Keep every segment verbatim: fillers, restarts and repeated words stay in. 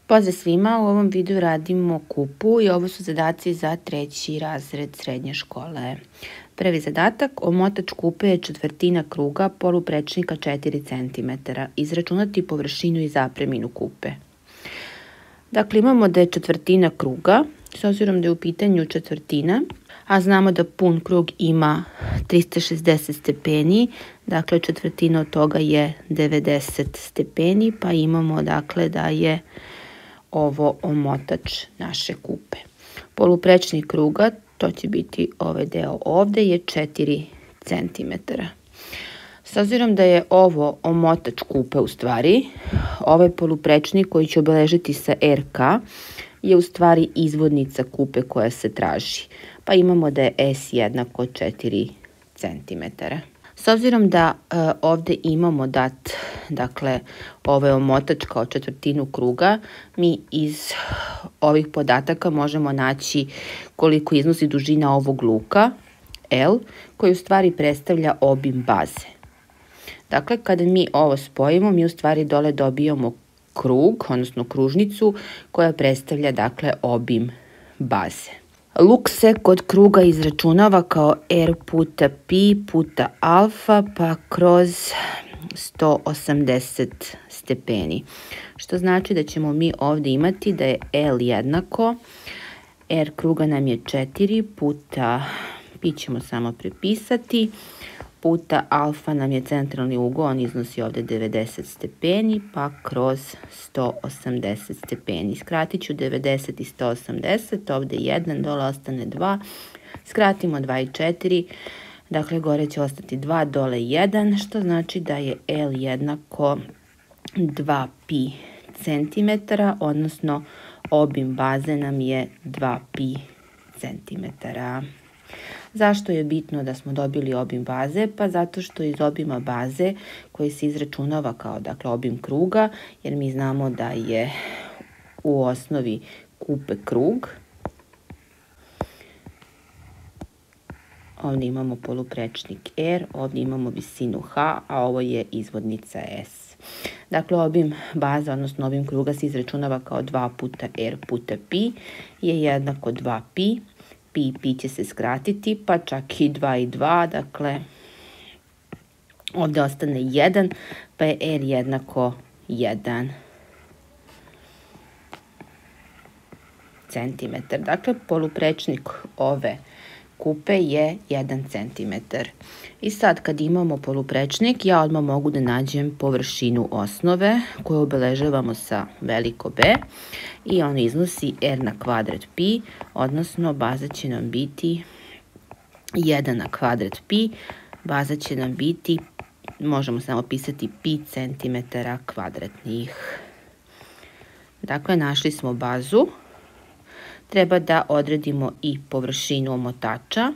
Pozdrav svima, u ovom videu radimo kupu i ovo su zadaci za treći razred srednje škole. Prvi zadatak, omotač kupe je četvrtina kruga poluprečnika četiri centimetra. Izračunati površinu i zapreminu kupe. Dakle, imamo da je četvrtina kruga, s obzirom da je u pitanju četvrtina, a znamo da pun krug ima trista šezdeset stepeni, dakle četvrtina od toga je devedeset stepeni, pa imamo dakle da je ovo omotač naše kupe. Poluprečnik kruga, to će biti ovaj deo ovde, je četiri centimetra. S obzirom da je ovo omotač kupe u stvari, ovaj poluprečnik koji će obeležiti sa R K je u stvari izvodnica kupe koja se traži. Pa imamo da je S jednako četiri centimetra. S obzirom da e, ovde imamo dat, dakle, ovaj omotač kao četvrtinu kruga, mi iz ovih podataka možemo naći koliko iznosi dužina ovog luka, L, koji u stvari predstavlja obim baze. Dakle, kada mi ovo spojimo, mi u stvari dole dobijamo krug, odnosno kružnicu, koja predstavlja, dakle, obim baze. Luk se kod kruga izračunava kao R puta pi puta alfa pa kroz sto osamdeset stepeni. Što znači da ćemo mi ovde imati da je L jednako, R kruga nam je četiri puta, pi ćemo samo prepisati, puta alfa nam je centralni ugao, on iznosi ovde devedeset stepeni, pa kroz sto osamdeset stepeni. Skratit ću devedeset i sto osamdeset, ovde jedan, dole ostane dva, skratimo dva i četiri, dakle gore će ostati dva, dole jedan, što znači da je L jednako dva pi centimetara, odnosno obim baze nam je dva pi centimetara. Zašto je bitno da smo dobili obim baze? Pa zato što iz obima baze koji se izračunava kao, dakle, obim kruga, jer mi znamo da je u osnovi kupe krug. Ovdje imamo poluprečnik R, ovdje imamo visinu H, a ovo je izvodnica S. Dakle, obim baza, odnosno obim kruga se izračunava kao dva puta R puta pi je jednako dva pi. Pi i pi će se skratiti, pa čak i dva i dva, dakle, ovde ostane jedan, pa je R jednako jedan centimetar. Dakle, poluprečnik ove kupe je jedan centimetar. I sad kad imamo poluprečnik, ja odmah mogu da nađem površinu osnove koju obeležavamo sa veliko B i on iznosi R na kvadrat pi, odnosno baza će nam biti jedan na kvadrat pi, baza će nam biti, možemo samo pisati pi centimetara kvadratnih. Dakle, našli smo bazu. Treba da odredimo i površinu omotača.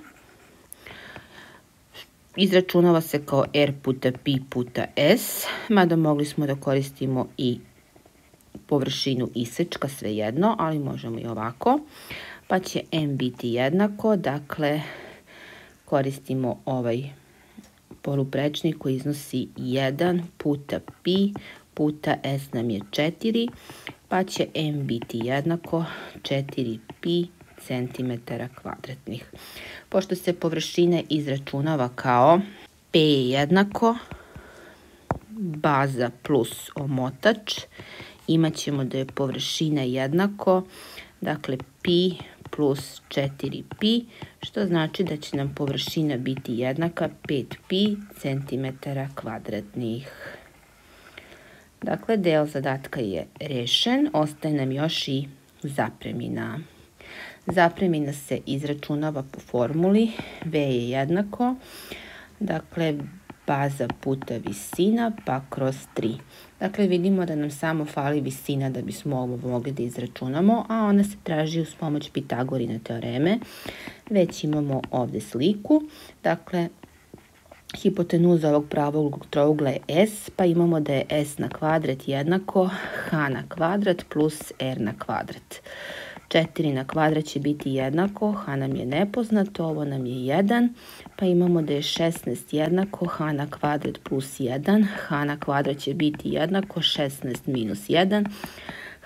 Izračunava se kao R puta pi puta S, mada mogli smo da koristimo i površinu isečka, svejedno, ali možemo i ovako. Pa će M biti jednako, dakle, koristimo ovaj poluprečnik koji iznosi jedan puta pi puta S nam je četiri, pa će M biti jednako četiri pi centimetara kvadratnih. Pošto se površina izračunava kao P je jednako baza plus omotač, imat ćemo da je površina jednako, dakle, pi plus četiri pi, što znači da će nam površina biti jednaka pet pi centimetara kvadratnih. Dakle, deo zadatka je rešen, ostaje nam još i zapremina. Zapremina se izračunava po formuli V je jednako, dakle, baza puta visina pa kroz tri. Dakle, vidimo da nam samo fali visina da bismo ovo mogli da izračunamo, a ona se traži uz pomoć Pitagorine teoreme. Već imamo ovde sliku, dakle, hipotenuza ovog pravog trougla je S, pa imamo da je S na kvadrat jednako H na kvadrat plus R na kvadrat. četiri na kvadrat će biti jednako, H nam je nepoznato, ovo nam je jedan, pa imamo da je šesnaest jednako H na kvadrat plus jedan, H na kvadrat će biti jednako šesnaest minus jedan,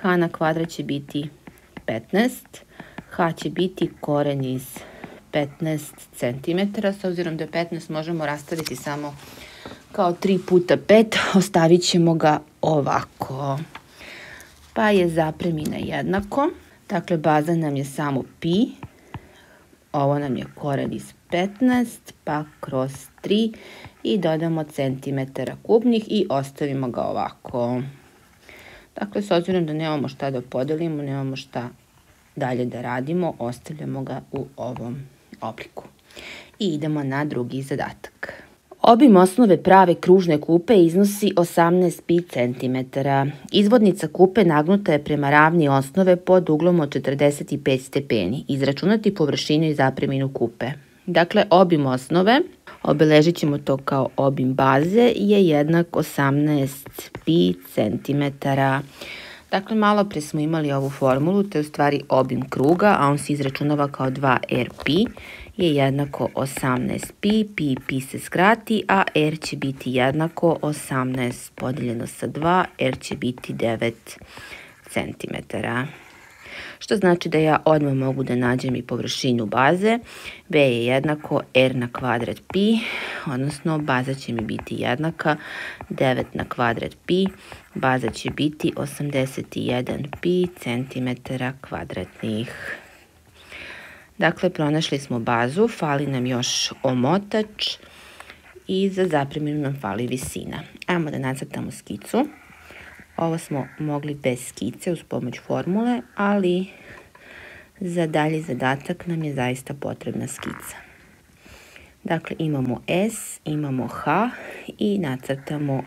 h na kvadrat će biti petnaest, h će biti koren iz petnaest centimetara, s obzirom da je petnaest možemo rastaviti samo kao tri puta pet, ostavit ćemo ga ovako. Pa je zapremina jednako, dakle baza nam je samo pi, ovo nam je koren iz petnaest, pa kroz tri i dodamo centimetara kubnih i ostavimo ga ovako. Dakle, s obzirom da nemamo šta da podelimo, nemamo šta dalje da radimo, ostavljamo ga u ovom obliku. I idemo na drugi zadatak. Obim osnove prave kružne kupe iznosi osamnaest pi centimetara. Izvodnica kupe nagnuta je prema ravni osnove pod uglom od četrdeset pet stepeni. Izračunati površinu i zapreminu kupe. Dakle, obim osnove, obeležit ćemo to kao obim baze, je jednak osamnaest pi centimetara. Dakle, malo pre smo imali ovu formulu, to je u stvari obim kruga, a on se izračunava kao dva er pi, je jednako osamnaest pi, pi, pi se skrati, a r će biti jednako osamnaest podeljeno sa dva, r će biti devet centimetara. Što znači da ja odmah mogu da nađem i površinu baze. V je jednako r na kvadrat pi, odnosno baza će mi biti jednaka devet na kvadrat pi, baza će biti osamdeset jedan pi centimetara kvadratnih. Dakle, pronašli smo bazu, fali nam još omotač i za zapreminu nam fali visina. Ajmo da nacrtamo skicu. Ovo smo mogli bez skice uz pomoć formule, ali za dalji zadatak nam je zaista potrebna skica. Dakle, imamo S, imamo H i nacrtamo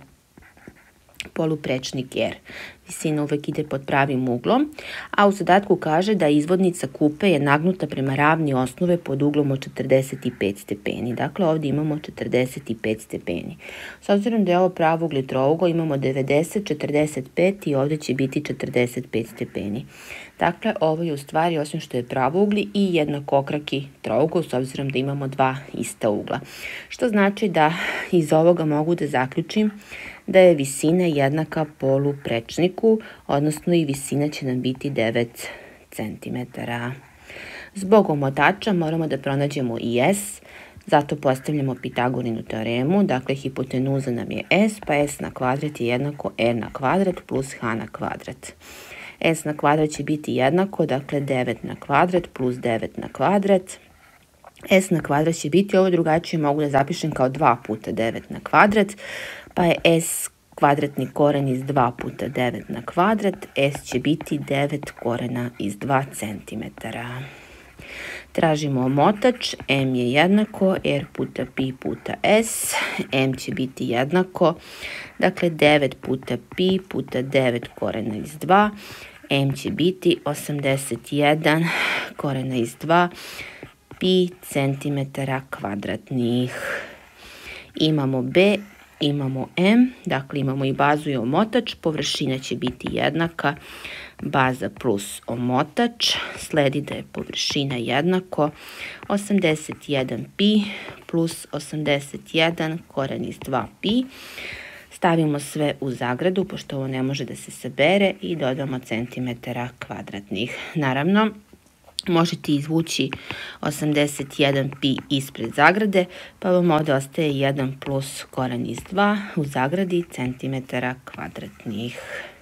poluprečnik R. Visina uvek ide pod pravim uglom, a u zadatku kaže da izvodnica kupe je nagnuta prema ravni osnove pod uglom od četrdeset pet stepeni. Dakle, ovdje imamo četrdeset pet stepeni. S obzirom da je ovo pravouglih trougao, imamo devedeset, četrdeset pet i ovdje će biti četrdeset pet stepeni. Dakle, ovo je u stvari, osim što je pravougli, i jednakokraki trougao, s obzirom da imamo dva ista ugla. Što znači da iz ovoga mogu da zaključim da je visina jednaka poluprečniku, odnosno i visina će nam biti devet centimetara. Zbog omotača moramo da pronađemo i S, zato postavljamo Pitagorinu teoremu, dakle hipotenuza nam je S, pa S na kvadrat je jednako R na kvadrat plus H na kvadrat. S na kvadrat će biti jednako, dakle devet na kvadrat plus devet na kvadrat. S na kvadrat će biti, ovo drugačije mogu da zapišem kao dva puta devet na kvadrat, pa je S kvadratni koren iz dva puta devet na kvadrat, S će biti devet korena iz dva centimetara. Tražimo omotač, M je jednako R puta pi puta S, M će biti jednako, dakle devet puta pi puta devet korena iz dva, M će biti osamdeset jedan korena iz dva, pi centimetara kvadratnih. Imamo B, imamo M, dakle imamo i bazu i omotač, površina će biti jednaka, baza plus omotač, sledi da je površina jednako osamdeset jedan pi plus osamdeset jedan koren iz dva pi. Stavimo sve u zagradu, pošto ovo ne može da se sabere, i dodamo centimetara kvadratnih. Naravno, možete izvući osamdeset jedan pi ispred zagrade, pa vam ovdje ostaje jedan plus koren iz dva u zagradi centimetara kvadratnih.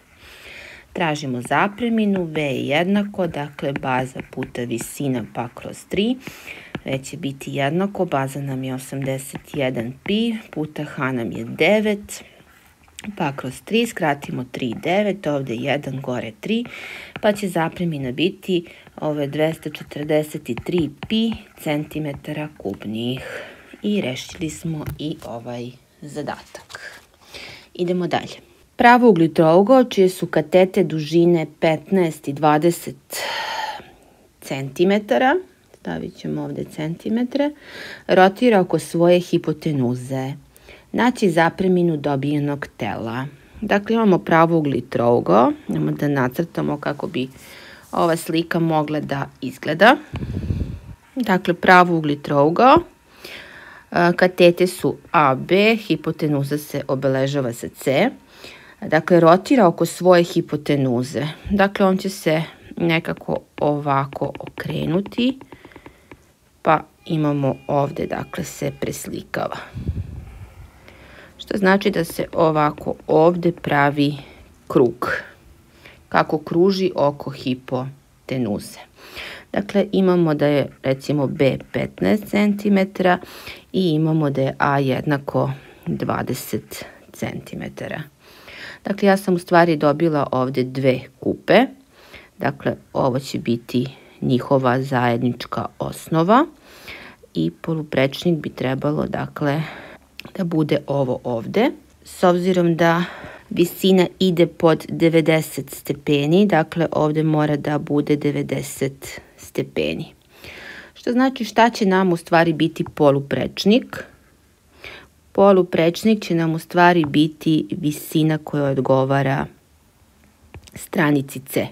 Tražimo zapreminu, V je jednako, dakle baza puta visina pa kroz tri. V će biti jednako, baza nam je osamdeset jedan pi, puta H nam je devet, pa kroz tri, skratimo tri, devet, ovdje jedan, gore tri, pa će zapremina biti ove dvesta četrdeset tri pi centimetara kubnih. I rešili smo i ovaj zadatak. Idemo dalje. Pravougli trougao čije su katete dužine petnaest i dvadeset centimetara, stavit ćemo ovdje centimetre, rotira oko svoje hipotenuze. Naći zapreminu dobijenog tela. Dakle, imamo pravougli trougao, imamo da nacrtamo kako bi ova slika mogla da izgleda. Dakle, pravougli trougao, katete su A, B, hipotenuza se obeležava sa C. dakle, rotira oko svoje hipotenuze. Dakle, on će se nekako ovako okrenuti, pa imamo ovde, dakle, se preslikava. Što znači da se ovako ovde pravi krug, kako kruži oko hipotenuze. Dakle, imamo da je recimo B petnaest centimetara i imamo da je A jednako dvadeset centimetara. Dakle, ja sam u stvari dobila ovde dve kupe. Dakle, ovo će biti njihova zajednička osnova i poluprečnik bi trebalo, dakle, da bude ovo ovde. S obzirom da visina ide pod devedeset stepeni, dakle, ovde mora da bude devedeset stepeni. Što znači šta će nam u stvari biti poluprečnik? Poluprečnik će nam u stvari biti visina koja odgovara stranici C.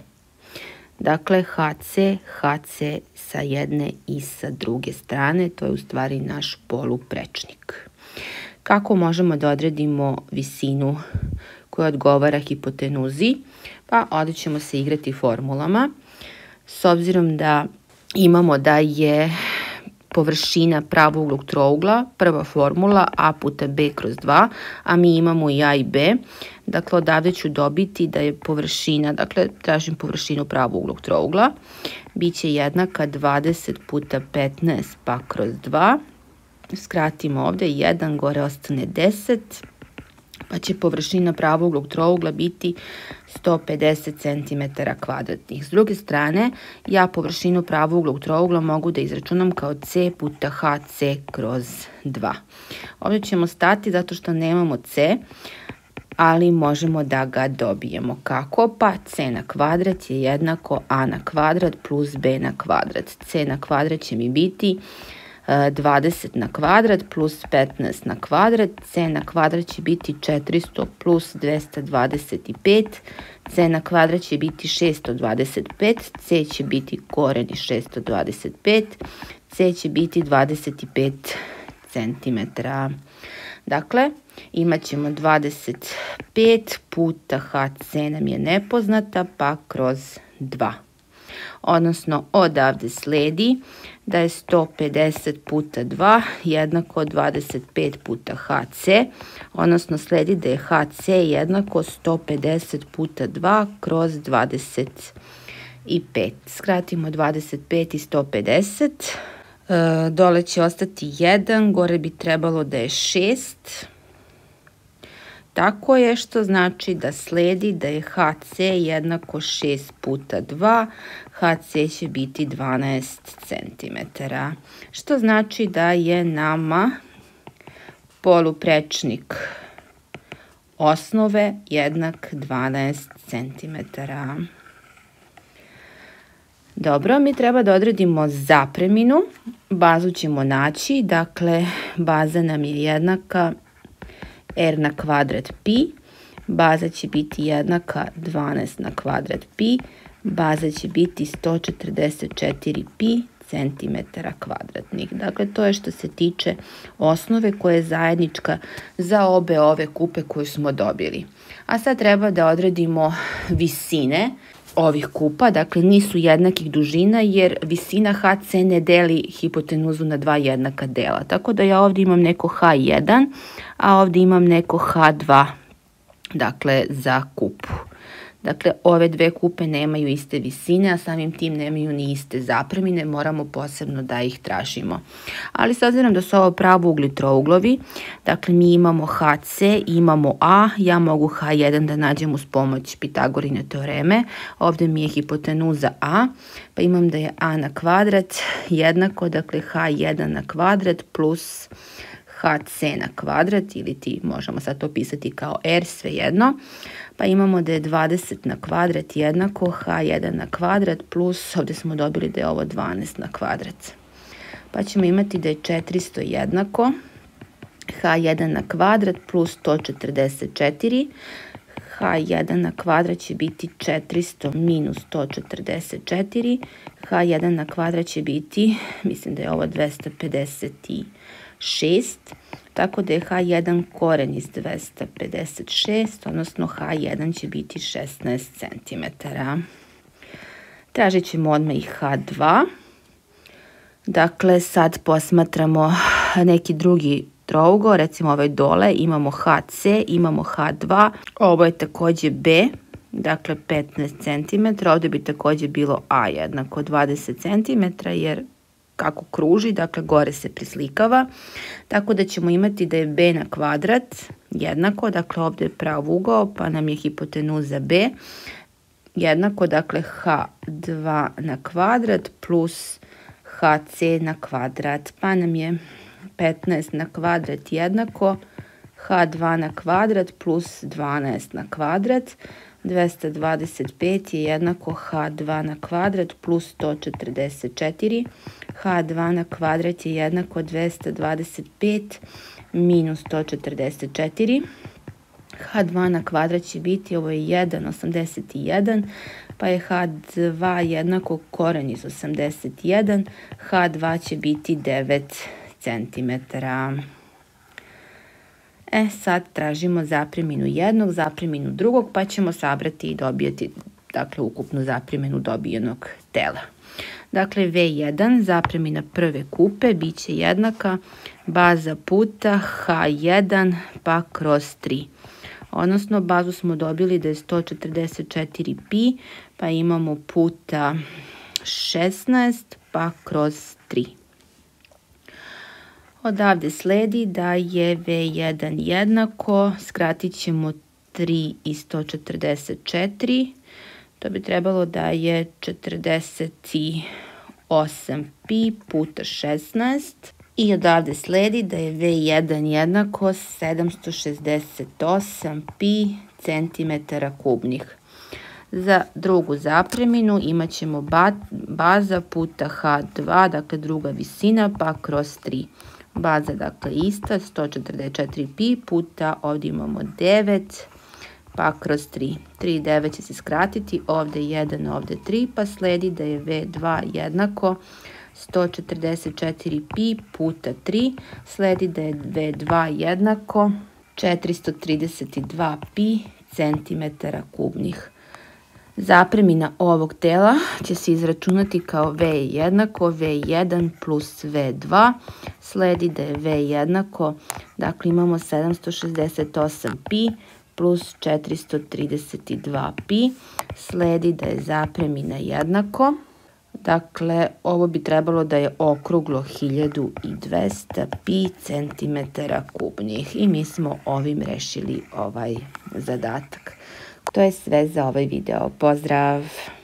Dakle, H C, H C sa jedne i sa druge strane, to je u stvari naš poluprečnik. Kako možemo da odredimo visinu koja odgovara hipotenuzi? Pa ovdje ćemo se igrati formulama. S obzirom da imamo da je površina pravouglog trougla, prva formula A puta B kroz dva, a mi imamo i A i B. Dakle, odavde ću dobiti da je površina, dakle, tražim površinu pravouglog trougla, biće jednaka dvadeset puta petnaest pa kroz dva. Skratimo ovde, jedan, gore ostane deset, pa će površina pravouglog trougla biti sto pedeset centimetara kvadratnih. S druge strane, ja površinu pravouglog trougla mogu da izračunam kao C puta H C kroz dva. Ovdje ćemo stati zato što nemamo C, ali možemo da ga dobijemo. Kako? Pa C na kvadrat je jednako A na kvadrat plus B na kvadrat. C na kvadrat će mi biti dvadeset na kvadrat plus petnaest na kvadrat, C na kvadrat će biti četiristo plus dvesta dvadeset pet, C na kvadrat će biti šesto dvadeset pet, C će biti koreni šesto dvadeset pet, C će biti dvadeset pet centimetara. Dakle, imat ćemo dvadeset pet puta H C nam je nepoznata, pa kroz dva. Odnosno, odavde sledi da je sto pedeset puta dva jednako dvadeset pet puta H C, odnosno sledi da je H C jednako sto pedeset puta dva kroz dvadeset pet. Skratimo dvadeset pet i sto pedeset. E, dole će ostati jedan, gore bi trebalo da je šest. Tako je, što znači da sledi da je H C jednako šest puta dva, H C će biti dvanaest centimetara. Što znači da je nama poluprečnik osnove jednak dvanaest centimetara. Dobro, mi treba da odredimo zapreminu. Bazu ćemo naći, dakle, baza nam je jednaka R na kvadrat pi, baza će biti jednaka dvanaest na kvadrat pi, baza će biti sto četrdeset četiri pi centimetara kvadratnih. Dakle, to je što se tiče osnove koja je zajednička za obe ove kupe koju smo dobili. A sad treba da odredimo visine ovih kupa, dakle nisu jednakih dužina jer visina H C ne deli hipotenuzu na dva jednaka dela. Tako da ja ovdje imam neko H jedan, a ovdje imam neko H dva, dakle za kupu. Dakle, ove dve kupe nemaju iste visine, a samim tim nemaju ni iste zapremine, moramo posebno da ih tražimo. Ali s obzirom da su ovo pravougli trouglovi, dakle mi imamo H C, imamo A, ja mogu H jedan da nađem uz pomoć Pitagorine teoreme, ovdje mi je hipotenuza A, pa imam da je A na kvadrat jednako, dakle H jedan na kvadrat plus H C na kvadrat, ili ti možemo sad to pisati kao R, svejedno. Pa imamo da je dvadeset na kvadrat jednako H jedan na kvadrat plus, ovdje smo dobili da je ovo dvanaest na kvadrat. Pa ćemo imati da je četiristo jednako H jedan na kvadrat plus sto četrdeset četiri. H jedan na kvadrat će biti četiristo minus sto četrdeset četiri. H jedan na kvadrat će biti, mislim da je ovo dvesta pedeset šest, tako da je h jedan koren iz dvesta pedeset šest, odnosno h jedan će biti šesnaest centimetara. Tražit ćemo odmah i h dva. Dakle, sad posmatramo neki drugi trougao, recimo ovaj dole, imamo h c, imamo h dva, ovo je takođe b, dakle petnaest centimetara, ovdje bi takođe bilo a jednako dvadeset centimetara, jer kako kruži, dakle gore se prislikava, tako da ćemo imati da je b na kvadrat jednako, dakle ovdje je prav ugao, pa nam je hipotenuza b, jednako, dakle h dva na kvadrat plus hc na kvadrat, pa nam je petnaest na kvadrat jednako h dva na kvadrat plus dvanaest na kvadrat, dvesta dvadeset pet je jednako h dva na kvadrat plus sto četrdeset četiri, h dva na kvadrat je jednako dvesta dvadeset pet minus sto četrdeset četiri, h dva na kvadrat će biti, ovo je jedan, osamdeset jedan, pa je h dva jednako koren iz osamdeset jedan, h dva će biti devet centimetara. E, sad tražimo zapreminu jednog, zapreminu drugog, pa ćemo sabrati i dobijati, dakle, ukupnu zapreminu dobijenog tela. Dakle, v jedan, zapremina prve kupe, bit će jednaka baza puta h jedan pa kroz tri. Odnosno, bazu smo dobili da je sto četrdeset četiri pi, pa imamo puta šesnaest pa kroz tri. Odavde sledi da je v jedan jednako, skratit ćemo tri i sto četrdeset četiri, to bi trebalo da je četrdeset osam pi puta šesnaest. I odavde sledi da je v jedan jednako sedamsto šezdeset osam pi centimetara kubnih. Za drugu zapreminu imat ćemo baza puta h dva, dakle druga visina, pa kroz tri. Baza, dakle, ista, sto četrdeset četiri pi puta, ovdje imamo devet, pa kroz tri. tri i devet će se skratiti, ovdje jedan, ovdje tri, pa sledi da je v dva jednako sto četrdeset četiri pi puta tri, sledi da je v dva jednako četiristo trideset dva pi centimetara kubnih. Zapremina ovog tela će se izračunati kao v jednako v jedan plus v dva, sledi da je v jednako, dakle imamo sedamsto šezdeset osam pi plus četiristo trideset dva pi, sledi da je zapremina jednako, dakle ovo bi trebalo da je okruglo hiljadu dvesta pi centimetara kubnih i mi smo ovim rešili ovaj zadatak. To je sve za ovaj video. Pozdrav!